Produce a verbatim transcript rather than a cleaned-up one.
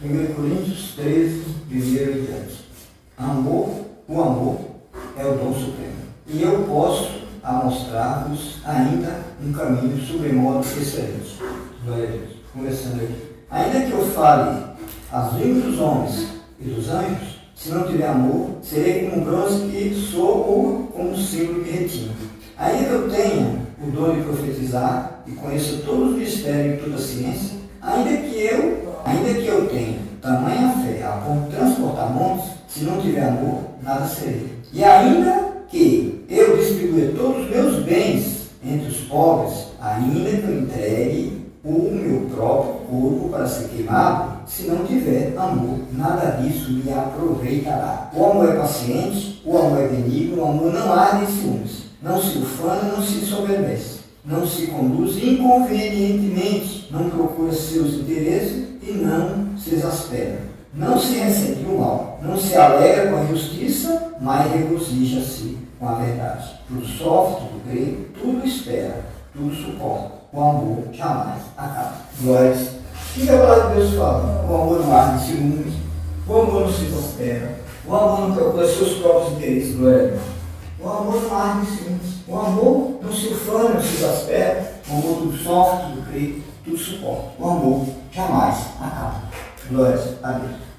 primeira Coríntios treze, primeiro e diante. Amor, o amor é o dom supremo. E eu posso mostrar-vos ainda um caminho sobremodo excelente. Glória a Deus. Começando aqui. Ainda que eu fale as línguas dos homens e dos anjos, se não tiver amor, serei como um bronze que soa ou como um símbolo de retina. Ainda que eu tenha o dom de profetizar e conheça todos os mistérios e toda a ciência, ainda que eu, ainda que eu tenha tamanha fé a ponto de transportar montes, se não tiver amor, nada serei. E ainda que eu distribuir todos os meus bens entre os pobres, ainda que eu entregue o meu próprio corpo para ser queimado, se não tiver amor, nada disso me aproveitará. O amor é paciente, o amor é benigno, o amor não arde em ciúmes, não se ufana, não se soberbece, não se conduz inconvenientemente, não procura seus interesses e não se exaspera, não se ressente do mal, não se alegra com a justiça, mas regozija-se com a verdade. Tudo sofre, tudo crê, tudo espera, tudo suporta. O amor jamais acaba. Glórias. O que a palavra de Deus fala? O amor não arde em ciúmes, o amor não se exaspera, o amor não procura seus próprios interesses. Glória a Deus. O amor não arde em ciúmes, o amor não se ufana, não se exaspera, o amor tudo sofre, tudo crê, tudo suporta. O amor jamais acaba. Glórias a Deus.